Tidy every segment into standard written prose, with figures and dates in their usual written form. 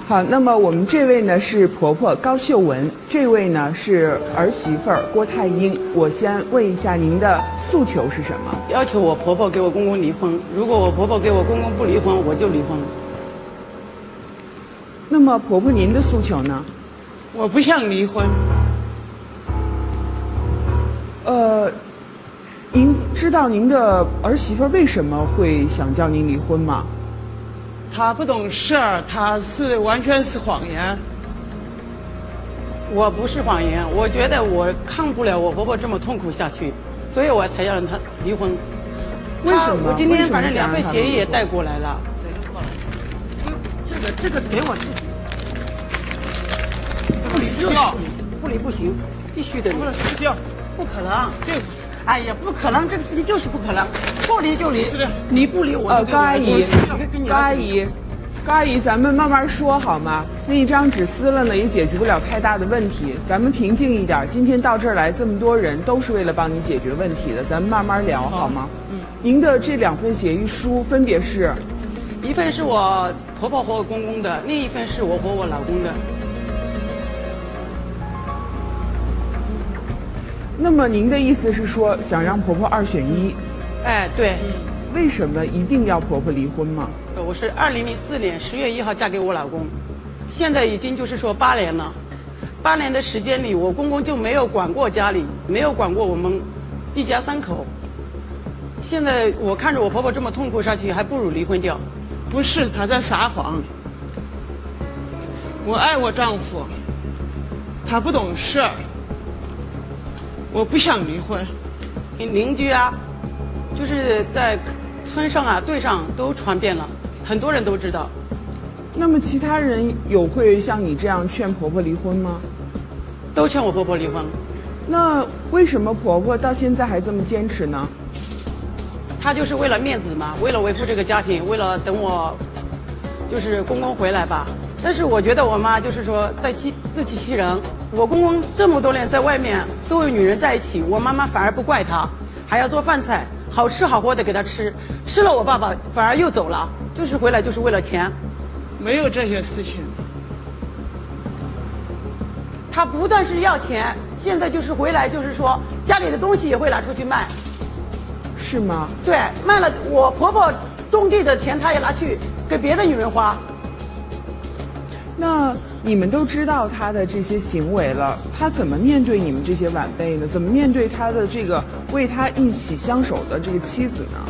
好，那么我们这位呢是婆婆高秀文，这位呢是儿媳妇儿郭太英。我先问一下您的诉求是什么？ 要求我婆婆给我公公离婚，如果我婆婆给我公公不离婚，我就离婚。 那么婆婆您的诉求呢？ 我不想离婚。 您知道您的儿媳妇为什么会想叫您离婚吗？ 他不懂事儿，他是完全是谎言。 我不是谎言，我觉得我看不了我婆婆这么痛苦下去，所以我才要让她离婚。 为什么？ 我今天反正两份协议也带过来了。 这个给我自己。 不撕掉，不离不行，必须得离。 不能撕掉，不可能。 对。 哎呀，不可能，这个事情就是不可能，不离就离，离不离我就高阿姨，高阿姨，咱们慢慢说好吗？那一张纸撕了呢，也解决不了太大的问题。咱们平静一点。今天到这儿来这么多人，都是为了帮你解决问题的，咱们慢慢聊好吗？您的这两份协议书分别是， 一份是我婆婆和我公公的，另一份是我和我老公的。 那么您的意思是说，想让婆婆二选一？ 哎，对。 为什么一定要婆婆离婚吗？ 我是2004年10月1号嫁给我老公，现在已经就是说8年了。8年的时间里，我公公就没有管过家里，没有管过我们一家3口。现在我看着我婆婆这么痛苦下去，还不如离婚掉。 不是，他在撒谎。我爱我丈夫，他不懂事儿。我不想离婚。 邻居啊，就是在村上啊、队上都传遍了，很多人都知道。 那么其他人有会像你这样劝婆婆离婚吗？ 都劝我婆婆离婚。 那为什么婆婆到现在还这么坚持呢？ 她就是为了面子嘛，为了维护这个家庭，为了等我就是公公回来吧。但是我觉得我妈就是说在自欺欺人。我公公这么多年在外面都有女人在一起，我妈妈反而不怪他，还要做饭菜，好吃好喝的给他吃，吃了我爸爸反而又走了，就是回来就是为了钱。 没有这些事情。 他不但是要钱，现在就是回来就是说家里的东西也会拿出去卖。 是吗？ 对，卖了我婆婆种地的钱，他也拿去给别的女人花。 那你们都知道他的这些行为了，他怎么面对你们这些晚辈呢？怎么面对他的这个为他一起相守的这个妻子呢？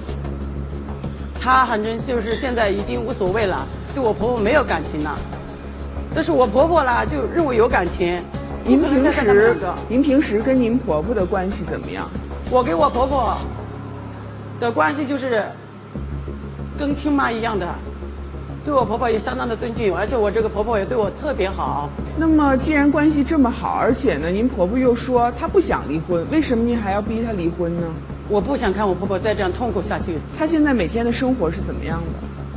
他反正就是现在已经无所谓了，对我婆婆没有感情了。但是我婆婆啦，就认为有感情。 您平时跟您婆婆的关系怎么样？ 我跟我婆婆的关系就是跟亲妈一样的。对我婆婆也相当的尊敬，而且我这个婆婆也对我特别好。 那么既然关系这么好，而且呢，您婆婆又说她不想离婚，为什么您还要逼她离婚呢？ 我不想看我婆婆再这样痛苦下去。 她现在每天的生活是怎么样的？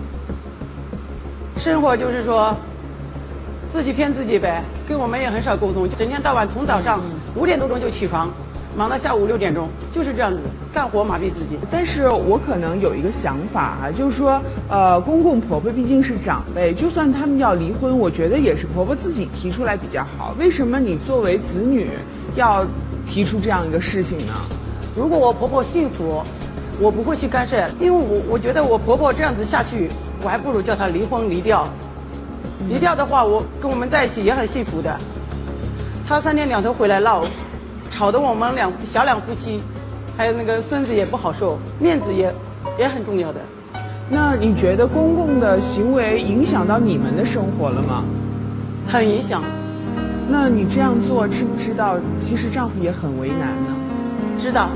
生活就是说自己骗自己呗，跟我们也很少沟通，整天到晚从早上5点多钟就起床，忙到下午6点钟，就是这样子干活麻痹自己。 但是我可能有一个想法啊，就是说，公公婆婆毕竟是长辈，就算他们要离婚，我觉得也是婆婆自己提出来比较好。为什么你作为子女要提出这样一个事情呢？ 如果我婆婆幸福，我不会去干涉，因为我觉得我婆婆这样子下去，我还不如叫她离婚离掉。离掉的话，我跟我们在一起也很幸福的。她3天2头回来闹。吵得我们小两夫妻，还有那个孙子也不好受，面子也很重要的。 那你觉得公公的行为影响到你们的生活了吗？ 很影响。 那你这样做，知不知道其实丈夫也很为难呢？ 知道。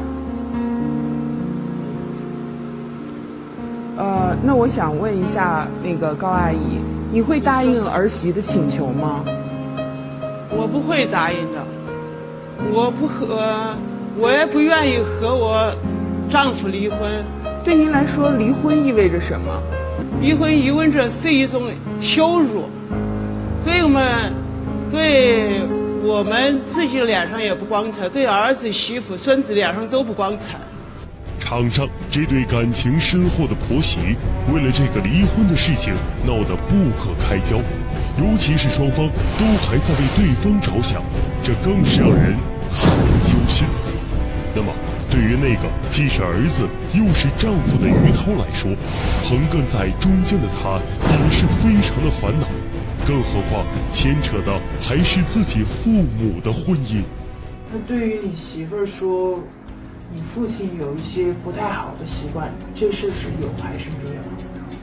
那我想问一下那个高阿姨，你会答应儿媳的请求吗？ 我不会答应的。我也不愿意和我丈夫离婚。 对您来说，离婚意味着什么？ 离婚意味着是一种羞辱，对我们自己脸上也不光彩，对儿子、媳妇、孙子脸上都不光彩。 场上，这对感情深厚的婆媳为了这个离婚的事情闹得不可开交，尤其是双方都还在为对方着想，这更是让人很揪心。那么对于那个既是儿子又是丈夫的于涛来说，横亘在中间的他也是非常的烦恼，更何况牵扯的还是自己父母的婚姻。 那对于你媳妇儿说你父亲有一些不太好的习惯，这事是有还是没有？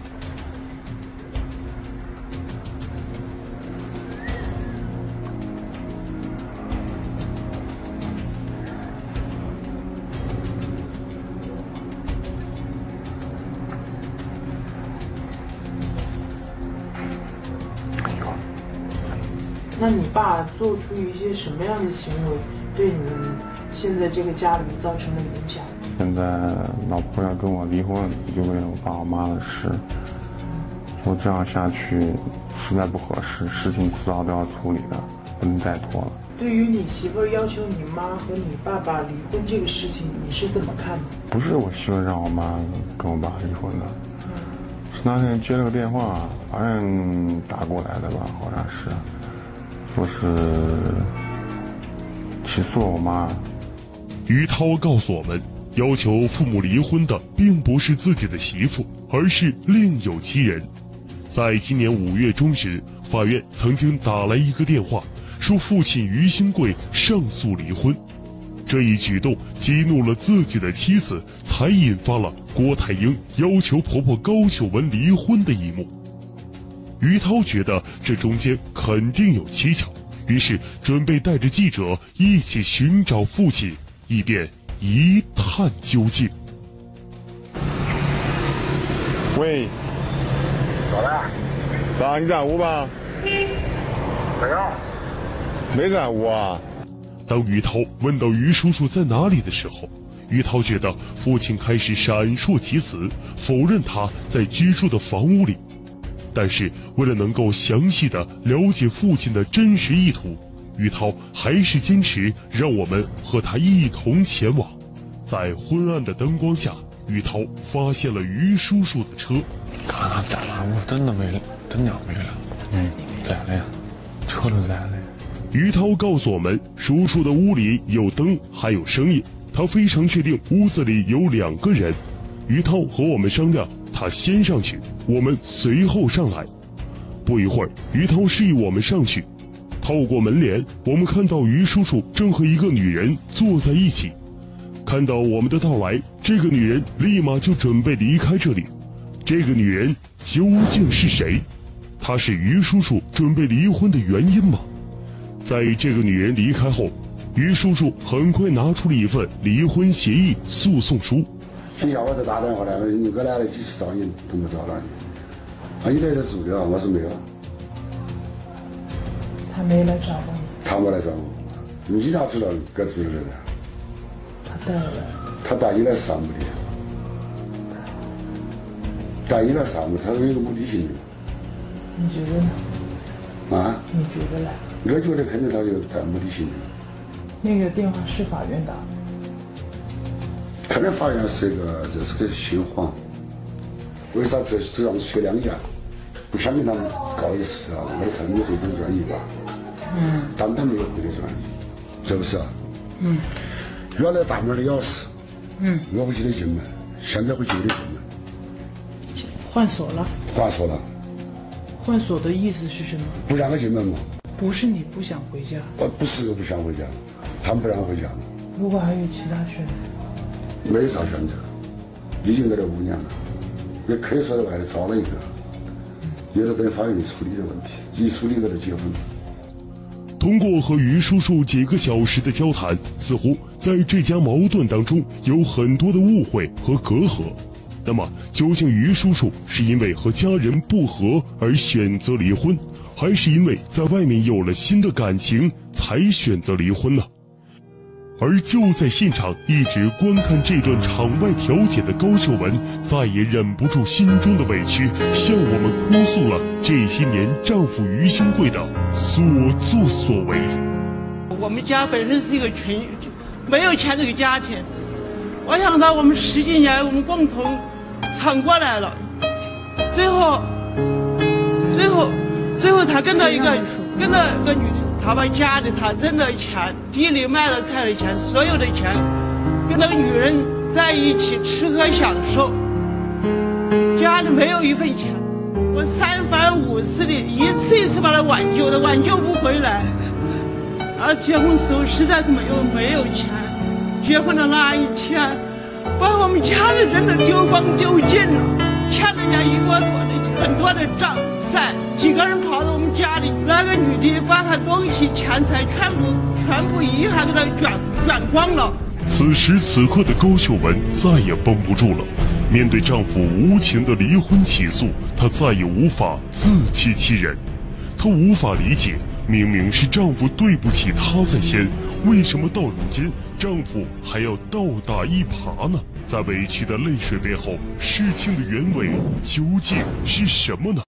那你爸做出一些什么样的行为，对你们现在这个家里造成了影响？ 现在老婆要跟我离婚，就为了我爸我妈的事。说这样下去实在不合适，事情迟早都要处理的，不能再拖了。 对于你媳妇儿要求你妈和你爸爸离婚这个事情，你是怎么看的？ 不是我媳妇让我妈跟我爸离婚的，是那天接了个电话，法院打过来的吧，好像是。说是起诉我妈。 于涛告诉我们，要求父母离婚的并不是自己的媳妇，而是另有其人。在今年5月中旬，法院曾经打来一个电话，说父亲于兴贵上诉离婚。这一举动激怒了自己的妻子，才引发了郭台英要求婆婆高秀文离婚的一幕。于涛觉得这中间肯定有蹊跷，于是准备带着记者一起寻找父亲，以便一探究竟。 喂， 咋了？ 爸，你在屋吧？ 没有。 没在屋啊？ 当于涛问到于叔叔在哪里的时候，于涛觉得父亲开始闪烁其词，否认他在居住的房屋里。但是为了能够详细的了解父亲的真实意图，于涛还是坚持让我们和他一同前往。在昏暗的灯光下，于涛发现了于叔叔的车。 看他在哪？我灯都没了，灯亮没了。在了呀，车都在了。 于涛告诉我们，叔叔的屋里有灯，还有声音。他非常确定屋子里有2个人。于涛和我们商量，他先上去，我们随后上来。不一会儿，于涛示意我们上去。透过门帘，我们看到于叔叔正和一个女人坐在一起。看到我们的到来，这个女人立马就准备离开这里。这个女人究竟是谁？她是于叔叔准备离婚的原因吗？在这个女人离开后，于叔叔很快拿出了一份离婚协议诉讼书。 今下午才打电话来了，你哥来了几次找你都没找到你。你在这住的啊？我说没有。 他没来找过你？ 他没来找我。你咋知道搁住的呢？ 他带来。 他带你来上目的。带你来上目，他有一个目的性的。 你觉得呢？ 啊？ 你觉得呢？ 我觉得肯定他有带目的性的。 那个电话是法院打的。 可能法院这是个新谎，为啥这样学2件？不想跟他们告一次啊？我看你会点专业吧？但他没有会点专业，是不是？原来大门的钥匙，我会记得进门，现在会记得进门。 换锁了。 换锁了。 换锁的意思是什么？ 不让他进门吗？ 不是你不想回家。 不是我不想回家，他们不让回家吗？ 如果还有其他选择？ 没有啥选择，已经在这5年了，也可以说在外头找了一个，也是跟法院处理的问题，一处理我就结婚。 通过和于叔叔几个小时的交谈，似乎在这家矛盾当中有很多的误会和隔阂。那么，究竟于叔叔是因为和家人不和而选择离婚，还是因为在外面有了新的感情才选择离婚呢？而就在现场一直观看这段场外调解的高秀文，再也忍不住心中的委屈，向我们哭诉了这些年丈夫于兴贵的所作所为。 我们家本身是一个没有钱的一个家庭， 我想到我们10几年我们共同闯过来了，最后他跟着一个女的，他把家里他挣的钱、地里卖了菜的钱、所有的钱，跟那个女人在一起吃喝享受，家里没有一份钱。我3番5次的一次一次把他挽救的，挽救不回来。而结婚时候实在是没有钱，结婚的那一天，把我们家里人都丢光丢尽了，欠人家1窝多的很多的账债，几个人跑到我们家里，那个女的把她东西钱财全部一下给她卷光了。 此时此刻的高秀文再也绷不住了，面对丈夫无情的离婚起诉，她再也无法自欺欺人。她无法理解，明明是丈夫对不起她在先，为什么到如今丈夫还要倒打一耙呢？在委屈的泪水背后，事情的原委究竟是什么呢？